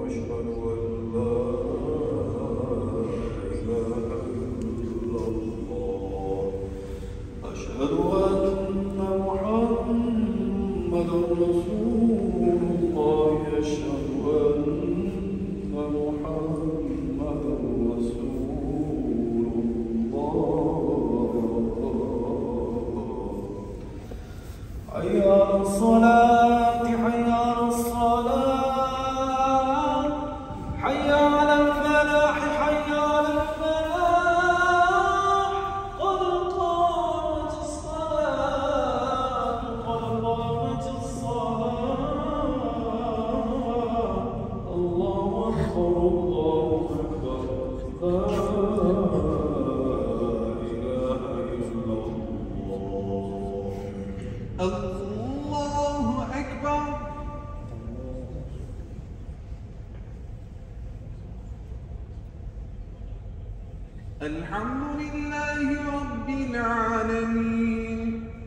الحمد لله رب العالمين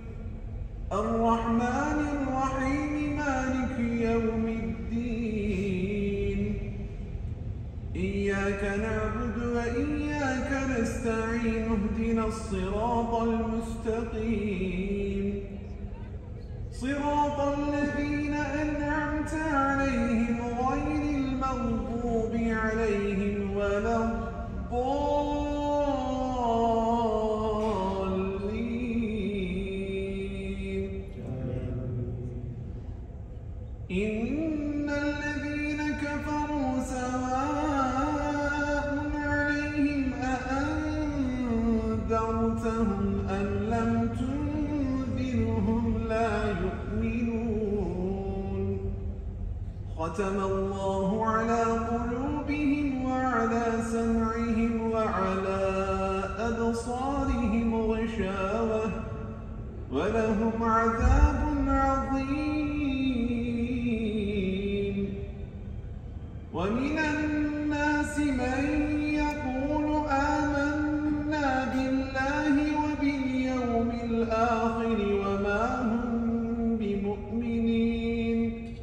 الرحمن الرحيم مالك يوم الدين إياك نعبد وإياك نستعين اهدنا الصراط المستقيم صراط الذين أنعمت عليهم غير المغضوب عليهم ولا إن الذين كفروا سواء عليهم أأنذرتهم أم لم تنذرهم لا يؤمنون ختم الله على قلوبهم وعلى سمعهم وعلى أبصارهم غشاوة ولهم عذاب عظيم ومن الناس من يقول آمنا بالله وباليوم الآخر وما هم بمؤمنين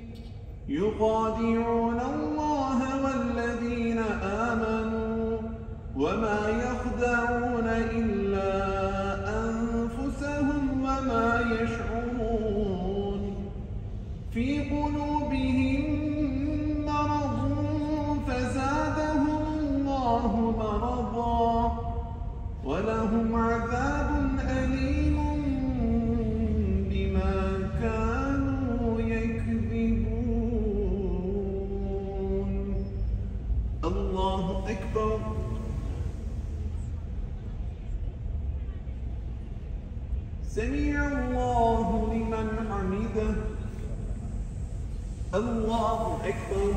يخادعون الله والذين آمنوا وما يخدعون إلا أنفسهم وما يشعرون في قلوبهم فزادهم الله مرضا ولهم عذاب أليم بما كانوا يكذبون الله أكبر سمع الله لمن حمده الله أكبر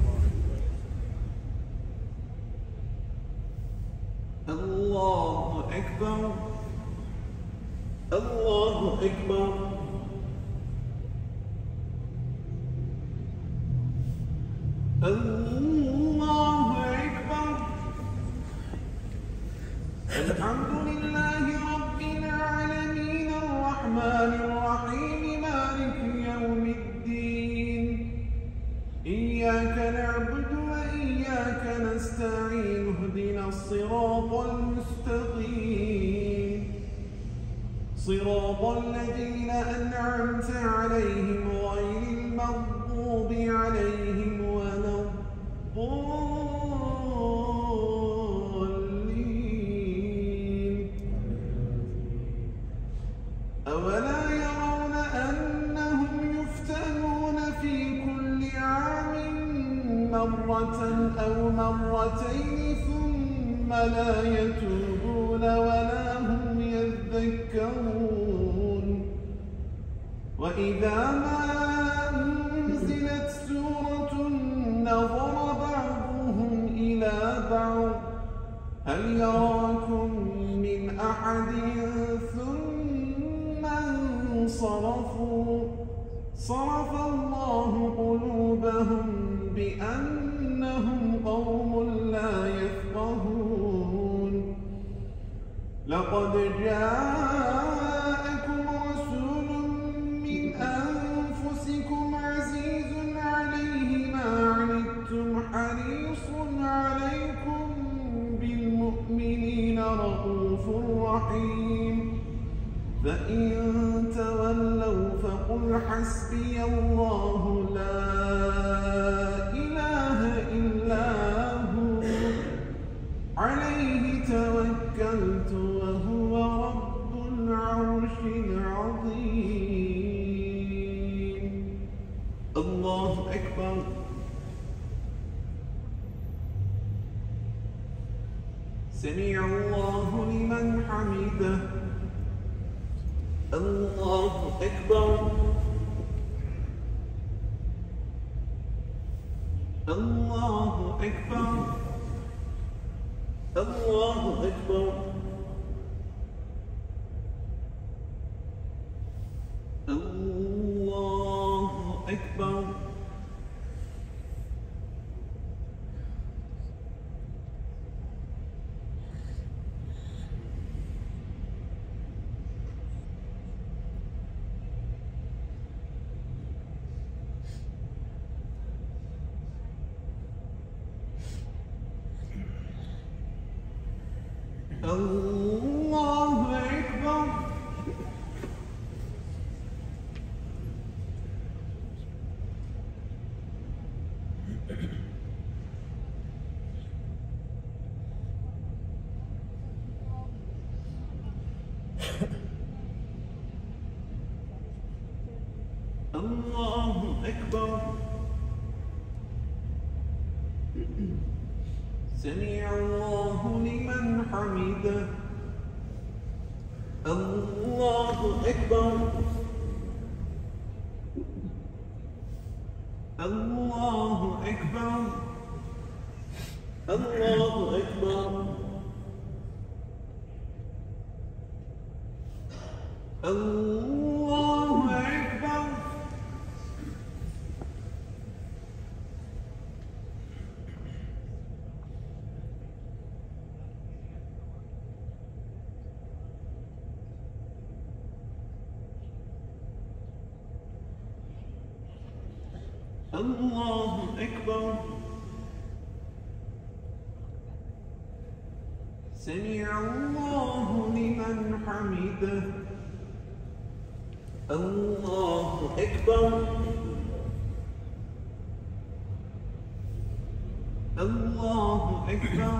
الله أكبر الله أكبر الله أكبر الحمد لله رب العالمين الرحمن الرحيم مالك يوم الدين إياك نعبد وإياك نستعين اهدنا الصراط المستقيم صراط الذين أنعمت عليهم غير المغضوب عليهم ولا الضالين أولا يرون أنهم يفتنون في كل عام مرة أو مرتين ثم لا يتوبون ولا هم يذكرون وإذا ما أنزلت سورة نظر بعضهم إلى بعض هل يراكم من أحد ثم انصرفوا صرف الله قلوبهم بأنهم قوم لا يفقهون لقد جاءكم رسول من أنفسكم عزيز عليه ما عنتم حسبي الله لا إله إلا هو عليه توكلت وهو رب العرش العظيم. الله أكبر. سمع الله لمن حمده. الله أكبر. الله أكبر. الله أكبر. الله أكبر. الله أكبر. الله أكبر. سمع الله لمن حمده. الله أكبر. الله أكبر. الله أكبر. الله أكبر. الله أكبر. سمع الله لمن حمده. الله أكبر. الله أكبر.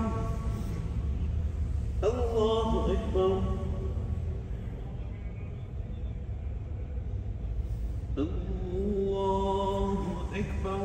الله أكبر. الله أكبر.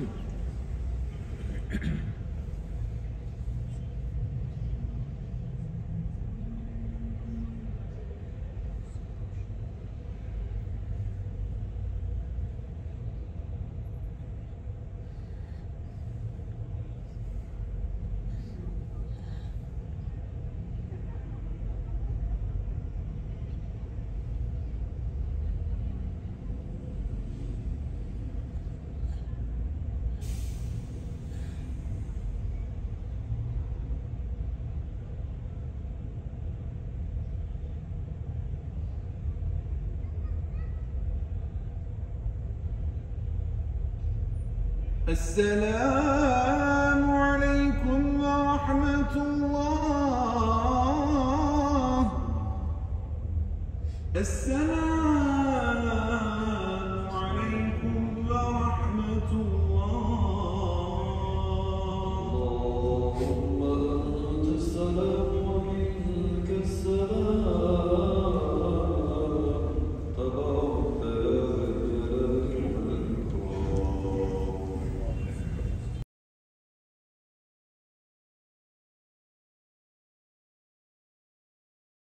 السلام عليكم ورحمة الله. السلام